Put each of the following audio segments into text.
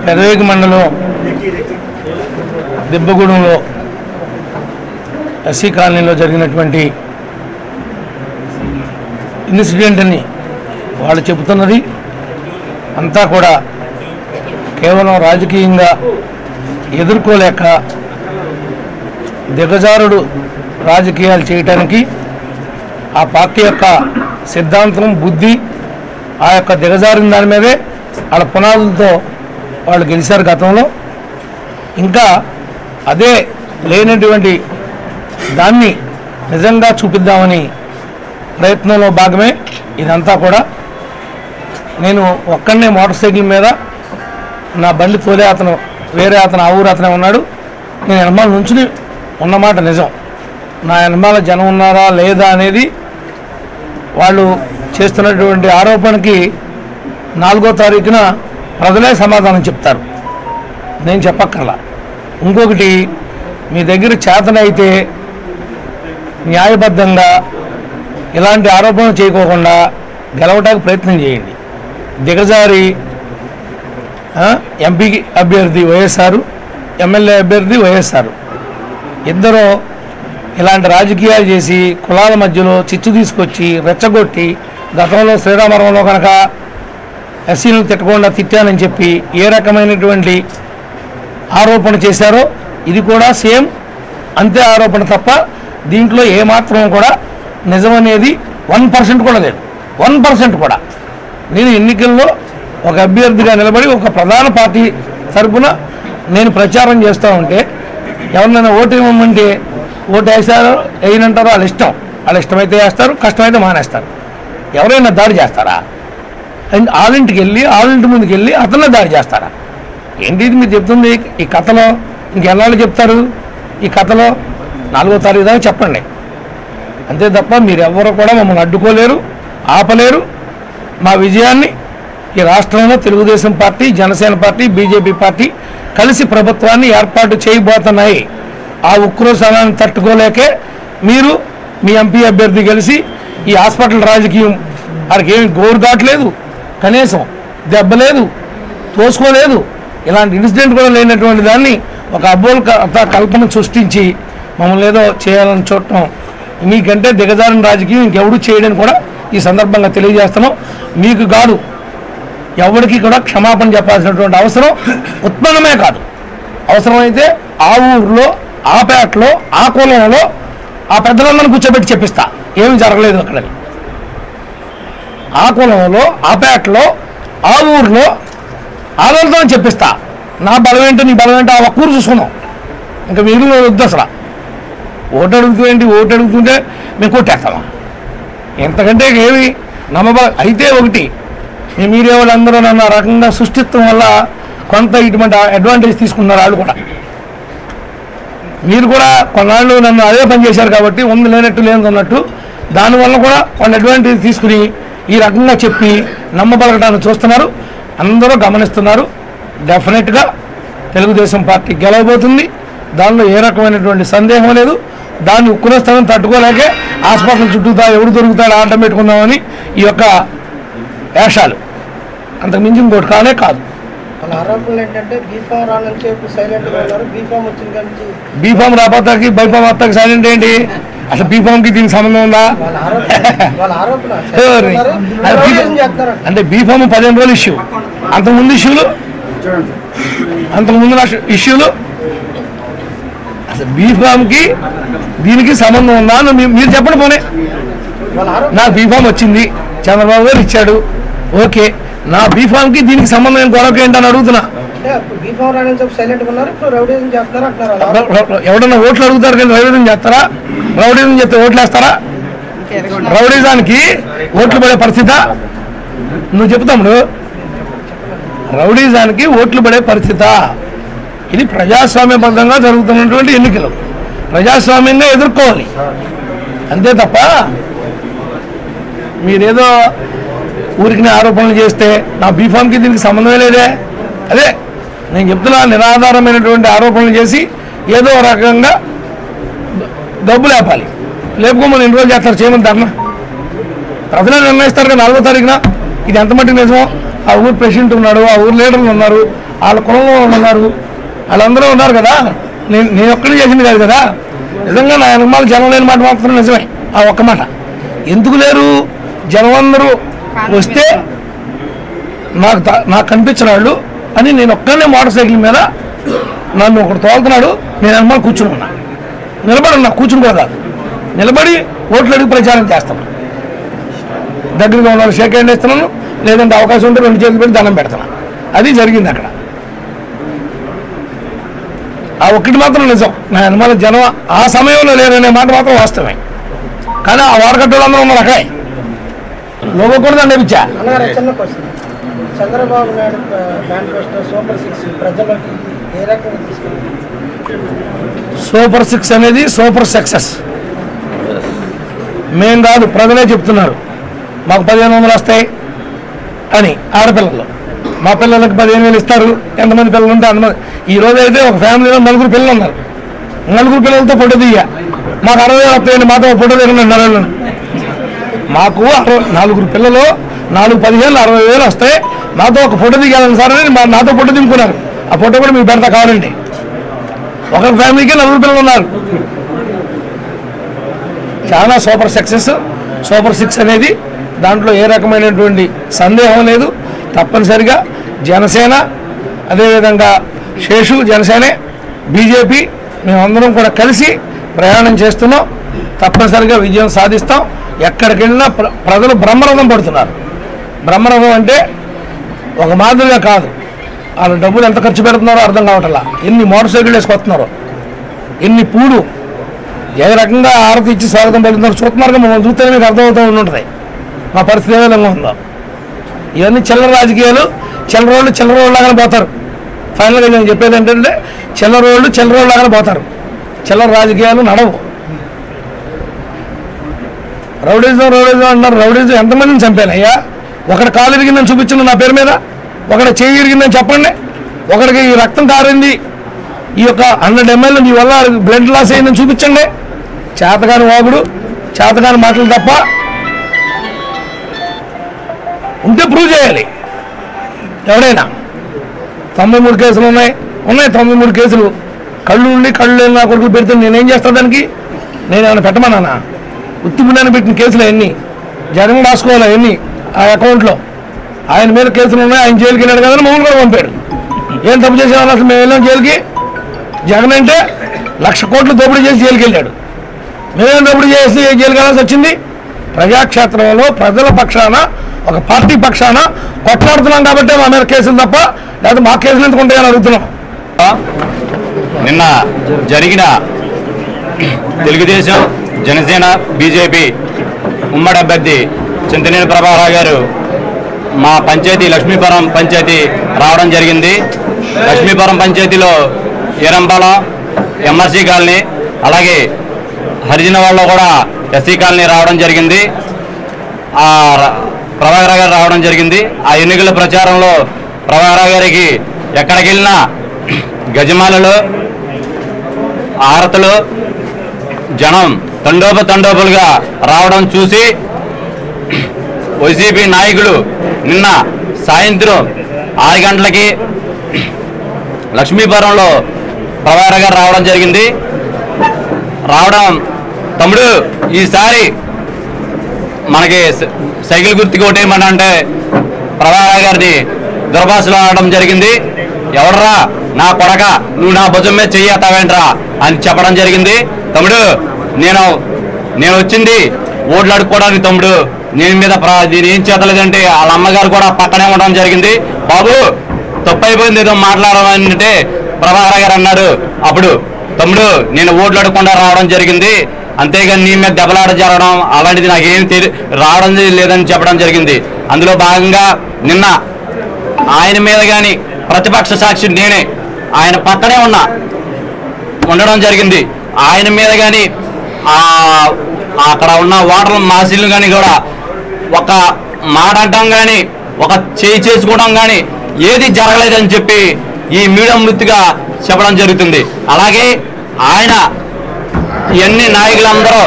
పెదవేగి మండలం దిబ్బగూడెంలో ఎస్సీ కాలనీలో జరిగినటువంటి ఇన్సిడెంట్ అని వాళ్ళు చెబుతున్నది అంతా కూడా కేవలం రాజకీయంగా ఎదుర్కోలేక దిగజారుడు రాజకీయాలు చేయటానికి ఆ పార్టీ యొక్క సిద్ధాంతం బుద్ధి ఆ యొక్క దిగజారిన దాని మీదే వాళ్ళ పునాదులతో వాళ్ళు గెలిచారు గతంలో. ఇంకా అదే లేనటువంటి దాన్ని నిజంగా చూపిద్దామని ప్రయత్నంలో భాగమే ఇదంతా కూడా. నేను ఒక్కడనే మోటార్ సైకిల్ మీద నా బండి తోలే అతను వేరే అతను ఆ ఊరు అతనే ఉన్నాడు. నేను ఎనమాల నుంచుని ఉన్నమాట నిజం. నా ఎనమాల జనం ఉన్నారా లేదా అనేది వాళ్ళు చేస్తున్నటువంటి ఆరోపణకి 4వ తారీఖున ప్రజలే సమాధానం చెప్తారు, నేను చెప్పక్కర్లా. ఇంకొకటి, మీ దగ్గర చేతనైతే న్యాయబద్ధంగా ఇలాంటి ఆరోపణలు చేయకోకుండా గెలవడానికి ప్రయత్నం చేయండి. దిగజారి ఎంపీ అభ్యర్థి వైఎస్ఆర్, ఎమ్మెల్యే అభ్యర్థి వైఎస్ఆర్ ఇద్దరు ఇలాంటి రాజకీయాలు చేసి కులాల మధ్యలో చిచ్చు తీసుకొచ్చి రెచ్చగొట్టి గతంలో శ్రీరామవరంలో కనుక ఎస్సీలను తిట్టకుండా తిట్టానని చెప్పి ఏ రకమైనటువంటి ఆరోపణ చేశారో ఇది కూడా సేమ్ అంతే ఆరోపణ తప్ప దీంట్లో ఏమాత్రం కూడా నిజమనేది 1% కూడా లేదు. 1% కూడా. నేను ఎన్నికల్లో ఒక అభ్యర్థిగా నిలబడి ఒక ప్రధాన పార్టీ తరఫున నేను ప్రచారం చేస్తూ ఉంటే ఎవరినైనా ఓటు ఇవ్వమంటే ఓటు వేస్తారో వేయనంటారో వాళ్ళ ఇష్టం. వాళ్ళ ఇష్టమైతే వేస్తారు, కష్టమైతే మానేస్తారు. ఎవరైనా దాడి చేస్తారా? వాళ్ళింటికి వెళ్ళి వాళ్ళింటి ముందుకు వెళ్ళి అతనే దాడి చేస్తారా? ఏంటి ఇది మీరు చెప్తుంది? ఈ కథలో ఇంకెన్నాళ్ళు చెప్తారు? ఈ కథలో 4వ తారీఖు దాకా చెప్పండి అంతే తప్ప మీరు ఎవరు కూడా మమ్మల్ని అడ్డుకోలేరు, ఆపలేరు. మా విజయాన్ని ఈ రాష్ట్రంలో Telugudesam party, Janasena party, BJP party కలిసి ప్రభుత్వాన్ని ఏర్పాటు చేయబోతున్నాయి. ఆ ఉక్రోశాలను తట్టుకోలేకే మీరు మీ ఎంపీ అభ్యర్థి కలిసి ఈ హాస్పిటల్ రాజకీయం వారికి ఏమి గోరు కావట్లేదు, కనీసం దెబ్బలేదు, తోసుకోలేదు. ఇలాంటి ఇన్సిడెంట్ కూడా లేనటువంటి దాన్ని ఒక అబ్బోలు కల్పన సృష్టించి మమ్మల్ని ఏదో చేయాలని చూడటం మీకంటే దిగజారిన రాజకీయం ఇంకెవడూ చేయడని కూడా ఈ సందర్భంగా తెలియజేస్తున్నాం. మీకు కాదు, ఎవరికి కూడా క్షమాపణ చెప్పాల్సినటువంటి అవసరం ఉత్పన్నమే కాదు. అవసరమైతే ఆ ఊర్లో, ఆ పేటలో, ఆ కులంలో ఆ పెద్దలందరిని కూర్చోబెట్టి చెప్పిస్తా ఏమీ జరగలేదు అక్కడని. ఆ కులంలో, ఆ పేటలో, ఆ ఊర్లో ఆదరణతో చెప్పిస్తా. నా బలం ఏంటో నీ బలం ఏంటో ఆ ఒక్క ఊరు చూసుకున్నాం. ఇంకా మిగిలిన వద్దు అసలు. ఓటు అడుగుతుంటే మేము కొట్టేస్తామా? ఎంతకంటే ఏమి నమ్మబల అయితే ఒకటి, మీ మీడియా వాళ్ళందరూ నన్ను ఆ రకంగా సృష్టిత్వం వల్ల కొంత ఇటువంటి అడ్వాంటేజ్ తీసుకున్నారు. వాళ్ళు కూడా మీరు కూడా కొన్నాళ్ళు నన్ను అదే పని చేశారు కాబట్టి ఉంది లేనట్టు లేదు అన్నట్టు దానివల్ల కూడా కొన్ని అడ్వాంటేజ్ తీసుకుని ఈ రకంగా చెప్పి నమ్మబలగటాన్ని చూస్తున్నారు. అందరూ గమనిస్తున్నారు. డెఫినెట్గా తెలుగుదేశం పార్టీ గెలవబోతుంది. దానిలో ఏ రకమైనటువంటి సందేహం లేదు. దాన్ని ఉక్కురస్థానం తట్టుకోలేకే హాస్పిటల్ చుట్టూతా ఎవడు దొరుకుతాడు ఆటం పెట్టుకుందామని ఈ యొక్క వేషాలు, అంతకు మించి ఇంకోటి కానే కాదు. ఆరోపణలు ఏంటంటే బీఫామ్ రానంటే సైలెంట్గా ఉన్నారు, బీఫామ్ వచ్చింది కానీ బీఫామ్ రాబోతాకి బైఫామ్ వస్తాకి సైలెంట్ ఏంటి? అసలు బీఫామ్కి దీనికి సంబంధం ఉందా? అంటే బీఫామ్ 15 రోజులు ఇష్యూ, అంతకుముందు ఇష్యూలు అసలు బీఫామ్కి దీనికి సంబంధం ఉందా? మీరు చెప్పండి. పోనీ నాకు బీఫామ్ వచ్చింది, చంద్రబాబు గారు ఇచ్చాడు, ఓకే. నా బీఫామ్కి దీనికి సంబంధం గొడవకి ఏంటని అడుగుతున్నా. ఎవడన్నా ఓట్లు అడుగుతారు కానీ రౌడీజం చేస్తారా? రౌడీజం చేస్తే ఓట్లు వేస్తారా? రౌడీజానికి ఓట్లు పడే పరిస్థితి నువ్వు చెప్తాము. రౌడీజానికి ఓట్లు పడే పరిస్థితి ఇది ప్రజాస్వామ్యబద్ధంగా జరుగుతున్నటువంటి ఎన్నికలు, ప్రజాస్వామ్యంగా ఎదుర్కోవాలి అంతే తప్ప మీరేదో ఊరికి ఆరోపణలు చేస్తే నా బీఫామ్కి దీనికి సంబంధమే లేదే. అదే నేను చెప్తున్నా, నిరాధారమైనటువంటి ఆరోపణలు చేసి ఏదో రకంగా డబ్బు లేపాలి. లేపుకోమని ఎన్ని రోజులు చేస్తారు? చేయమని ధర్నా ప్రజలు నిర్ణయిస్తారు కదా 4వ తారీఖున ఇది ఎంత మట్టుకు నిజమో. ఆ ఊరు ప్రెసిడెంట్ ఉన్నాడు, ఆ ఊరు లీడర్లు ఉన్నారు, వాళ్ళ కులంలో ఉన్నారు, వాళ్ళందరూ ఉన్నారు కదా. నేను ఒక్కడే చేసింది కాదు కదా. నిజంగా నా వెనకమాల జనం లేని మాట మాత్రం నిజమే. ఆ ఒక్క మాట ఎందుకు లేరు, జనం అందరూ వస్తే నాకు కనిపించిన వాళ్ళు అని నేను ఒక్కనే మోటార్ సైకిల్ మీద నన్ను ఒకడు తోలుతున్నాడు, నేను వెనకమాల కూర్చుని ఉన్నా. నిలబడి కూర్చుని కూడా కాదు, నిలబడి ఓట్లు అడిగి ప్రచారం చేస్తాను. దగ్గరగా ఉన్న షేక్ హ్యాండ్ ఇస్తున్నాను, లేదంటే అవకాశం ఉంటే 2 చేతులు పెట్టి దండం పెడుతున్నాను. అది జరిగింది అక్కడ. ఆ ఒక్కటి మాత్రం నిజం. నా వెనకాల జనం ఆ సమయంలో లేరనే మాట మాత్రం వాస్తవమే. కానీ ఆ వాడకట్టలు అందరూ ఉన్నారు అక్కడే. లోగో కూడా దాన్ని ఇచ్చా. చిన్న question, Chandrababu Naidu manifesto super 6 ప్రజలకి ఏ రకంగా తీసుకెళ్ళి? సూపర్ 6 అనేది సూపర్ సక్సెస్. మేం కాదు, ప్రజలే చెప్తున్నారు మాకు 1500 వస్తాయి అని. ఆడపిల్లలు మా పిల్లలకు 15,000 ఇస్తారు. ఎంతమంది పిల్లలు ఉంటే అంతమంది. ఈ రోజు అయితే ఒక ఫ్యామిలీలో 4 పిల్లలు ఉన్నారు. 4 పిల్లలతో ఫోటో తీయ మాకు 60,000 వస్తాయండి, మాతో ఫోటో దిగండి. మాకు 4 పిల్లలు 4, 15, 60,000 వస్తాయి, నాతో ఒక ఫోటో దిగాలని సార్ అని నాతో ఫోటో దింపుకున్నారు. ఆ ఫోటో కూడా మీకు పెడతా కావాలండి. ఒక ఫ్యామిలీకి 4 పిల్లలు ఉన్నారు. చాలా సూపర్ సక్సెస్. సూపర్ 6 అనేది దాంట్లో ఏ రకమైనటువంటి సందేహం లేదు. తప్పనిసరిగా జనసేన, అదేవిధంగా శేషు జనసేనే, బీజేపీ మేమందరం కూడా కలిసి ప్రయాణం చేస్తున్నాం. తప్పనిసరిగా విజయం సాధిస్తాం. ఎక్కడికి వెళ్ళినా ప్రజలు బ్రహ్మరథం పడుతున్నారు. బ్రహ్మరథం అంటే ఒక మాదిరిగా కాదు, వాళ్ళ డబ్బులు ఎంత ఖర్చు పెడుతున్నారో అర్థం కావట్లా. ఎన్ని మోటార్ సైకిల్ వేసుకొస్తున్నారు, ఎన్ని పూలు, ఏ రకంగా ఆరతి ఇచ్చి స్వాగతం పలుకుతున్నారు చూస్తున్నారుగా. మమ్మల్ని చూస్తేనే మీకు అర్థమవుతూ ఉంటుంది మా పరిస్థితి ఏ విధంగా ఉందో. ఇవన్నీ చిల్లర రాజకీయాలు. చిల్లరోళ్ళలాగానే పోతారు. ఫైనల్గా నేను చెప్పేది ఏంటంటే చిల్లరోళ్ళలాగానే పోతారు. చిల్లర రాజకీయాలు నడవు. రౌడీజం అంటారు. రౌడీజం ఎంతమందిని చంపానయ్యా? ఒకటి కాలు ఇరిగిందని చూపించింది నా పేరు మీద, ఒకటి చెయ్యి ఇరిగిందని చెప్పండి, ఒకరికి ఈ రక్తం కారింది, ఈ యొక్క 100 ml మీ వల్ల బ్లడ్ లాస్ అయిందని చూపించండి. చేతగాని వాగుడు, చేతగాని మాటలు తప్ప ఉంటే ప్రూవ్ చేయాలి. ఎవడైనా 93 కేసులు ఉన్నాయి. 93 కేసులు. కళ్ళు ఉండి కళ్ళు లేని నా కొడుకులు పెడితే నేనేం చేస్తా దానికి? నేనేమైనా పెట్టమన్నానా? ఉత్తిపుణ్యాన్ని పెట్టిన కేసులు ఎన్ని? జగన్ రాసుకోవాలి ఎన్ని ఆ అకౌంట్లో. ఆయన మీద కేసులు ఉన్నాయి. ఆయన జైలుకి వెళ్ళాడు కదా, మమ్మల్ని కూడా పంపాడు. ఏం తప్పు చేసేవాళ్ళు అసలు? మేము వెళ్ళాం జైలుకి. జగన్ అంటే 1,00,000 కోట్లు దోపిడీ చేసి జైలుకి వెళ్ళాడు. మేమేం దోపిడీ చేసి జైలుకి వెళ్ళాల్సి వచ్చింది? ప్రజాక్షేత్రంలో ప్రజల పక్షాన, ఒక పార్టీ పక్షాన కొట్లాడుతున్నాం కాబట్టి మా మీద కేసులు తప్ప, లేదా మా కేసులు ఎందుకు ఉంటాయని అడుగుతున్నాం. నిన్న జరిగిన తెలుగుదేశం, జనసేన, బీజేపీ ఉమ్మడి అభ్యర్థి చింతనేని ప్రభాకర్ గారు మా పంచాయతీ లక్ష్మీపురం పంచాయతీ రావడం జరిగింది. లక్ష్మీపురం పంచాయతీలో ఏరంపాలెం, ఎంఆర్సీ కాలనీ, అలాగే హరిజన వాళ్ళలో కూడా ఎస్సీ కాలనీ రావడం జరిగింది. ఆ ప్రభాకర్ గారు రావడం జరిగింది. ఆ ఎన్నికల ప్రచారంలో ప్రభాకర్ గారికి ఎక్కడికి వెళ్ళినా గజమాలలు, ఆరతులు, జనం తండోపలుగా రావడం చూసి వైసీపీ నాయకులు నిన్న సాయంత్రం 6 గంటలకి లక్ష్మీపురంలో ప్రభాకర్ గారు రావడం జరిగింది. తమ్ముడు ఈసారి మనకి సైకిల్ గుర్తుకి ఓటేయమని అంటే ప్రభాకర్ గారిని దుర్భాషలో ఆడడం జరిగింది. ఎవడరా నా కొడక, నువ్వు నా భుజం మీద చెయ్యతావేంట్రా అని చెప్పడం జరిగింది. తమ్ముడు నేను వచ్చింది ఓట్లు అడుక్కోవడానికి తమ్ముడు, నేను మీద దీని ఏం చేతలేదంటే వాళ్ళ అమ్మగారు కూడా పక్కనే ఉండడం జరిగింది. బాబు తప్పు అయిపోయింది ఏదో మాట్లాడాలంటే ప్రభాకర్ గారు అన్నారు. అప్పుడు తమ్ముడు నేను ఓట్లు అడగకుండా రావడం జరిగింది, అంతేగాని నీ మీద దెబ్బలాట జరగడం అలాంటిది నాకేం రావడం లేదని చెప్పడం జరిగింది. అందులో భాగంగా నిన్న ఆయన మీద కానీ ప్రతిపక్ష సాక్షి నేనే ఆయన పక్కనే ఉండడం జరిగింది. ఆయన మీద కానీ అక్కడ ఉన్న ఓటర్ల మాసీలు కానీ కూడా ఒక మాట అంటాం కానీ, ఒక చేయి చేసుకోవడం కానీ ఏది జరగలేదని చెప్పి ఈ మీడియా వృత్తిగా చెప్పడం జరుగుతుంది. అలాగే ఆయన ఎన్ని నాయకులందరూ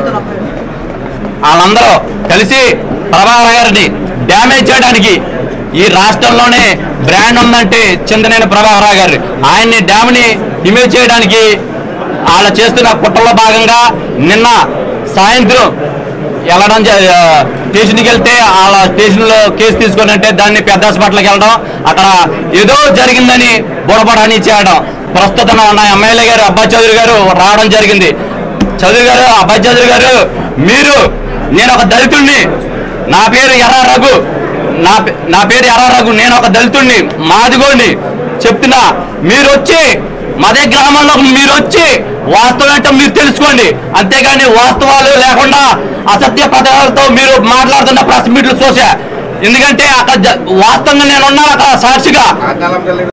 వాళ్ళందరూ కలిసి ప్రభాకర్ గారిని డ్యామేజ్ చేయడానికి ఈ రాష్ట్రంలోనే బ్రాండ్ ఉందంటే చింతనేని ప్రభాకర్ గారు. ఆయన్ని డ్యామ్ని ఇమేజ్ చేయడానికి వాళ్ళ చేస్తున్న కుట్రలో భాగంగా నిన్న సాయంత్రం వెళ్ళడం, స్టేషన్కి వెళ్తే వాళ్ళ స్టేషన్లో కేసు తీసుకొని అంటే దాన్ని పెద్ద హాస్పిటల్కి వెళ్ళడం, అక్కడ ఏదో జరిగిందని బుడబడని చేయడం. ప్రస్తుతం ఉన్న ఎమ్మెల్యే గారు అబ్బాయి చౌదరి గారు రావడం జరిగింది. అబ్బాయి చౌదరి గారు, నేను ఒక దళితుడిని, నా పేరు ఎర్ర రఘు, నేను ఒక దళితుడిని, మాదిగోడిని చెప్తున్నా. మీరు వచ్చి మదే గ్రామంలో మీరు వచ్చి వాస్తవం ఏంటో మీరు తెలుసుకోండి. అంతేగాని వాస్తవాలు లేకుండా అసత్య పదాలతో మీరు మాట్లాడుతున్న ప్రెస్ మీట్లు చూసా. ఎందుకంటే అక్కడ వాస్తవంగా నేను ఉన్నాను అక్కడ సాక్షిగా.